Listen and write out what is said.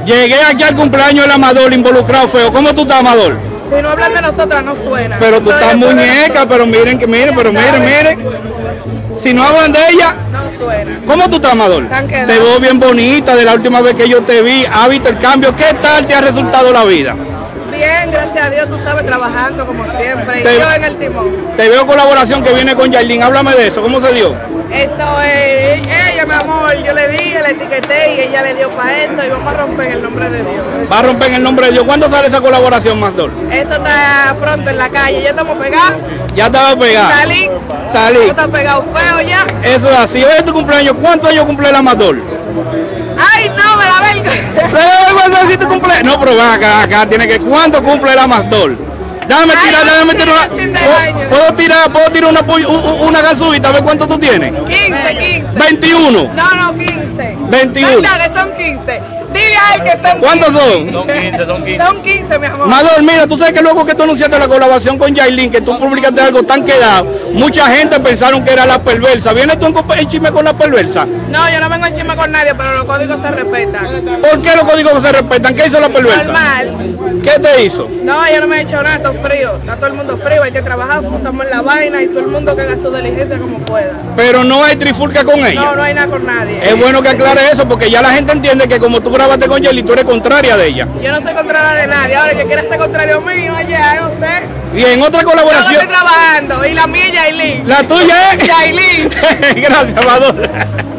Llegué aquí al cumpleaños del Amador involucrado feo. ¿Cómo tú estás, Amador? Si no hablan de nosotras no suena. Pero tú estás muñeca, pero miren, miren. Si no hablan de ella, no suena. ¿Cómo tú estás, Amador? Te veo bien bonita de la última vez que yo te vi. ¿Has visto el cambio? ¿Qué tal te ha resultado la vida? Bien, gracias a Dios, tú sabes, trabajando como siempre. Y yo en el timón. Te veo colaboración que viene con Yailin. Háblame de eso. ¿Cómo se dio? Eso es, ella, mi amor, yo le dije, le etiqueté y ella le dio para eso y vamos a romper en el nombre de Dios. Va a romper en el nombre de Dios. ¿Cuándo sale esa colaboración, Masdor? Eso está pronto en la calle, ya estamos pegados. Ya estaba pegado. Salí. Está pegado feo ya. Eso es así. Hoy es tu cumpleaños. ¿Cuántos años cumple el Amador? Ay, no, me la verga. No, pero acá tiene que. ¿Cuánto cumple el Amador? Déjame tirar ¿Puedo tirar una gasubita a ver cuánto tú tienes? 15. 21. No, 15. 21. Verdad que son 15. Dile ahí que son 15. ¿Cuántos son? Son 15, mi amor. Amador, mira, tú sabes que luego que tú anunciaste la colaboración con Yailin, que tú publicaste algo tan quedado, mucha gente pensaron que era la perversa. ¿Vienes tú en chisme con la perversa? No, yo no vengo en chisme con nadie, pero los códigos se respetan. ¿Por qué los códigos se respetan? ¿Qué hizo la perversa? Normal. ¿Qué te hizo? No, yo no me he hecho nada, está frío. Está todo el mundo frío, hay que trabajar, estamos en la vaina y todo el mundo que haga su diligencia como pueda. Pero no hay trifulca con ella. No hay nada con nadie. Es bueno que aclare eso porque ya la gente entiende que como tú grabaste con Yailin, tú eres contraria de ella. Yo no soy contraria de nadie. Ahora, que quiera ser contrario mío, allá, no sé. Y en otra colaboración. Yo estoy trabajando y la mía es Yailin. ¿La tuya es? Yailin. Gracias, Amador.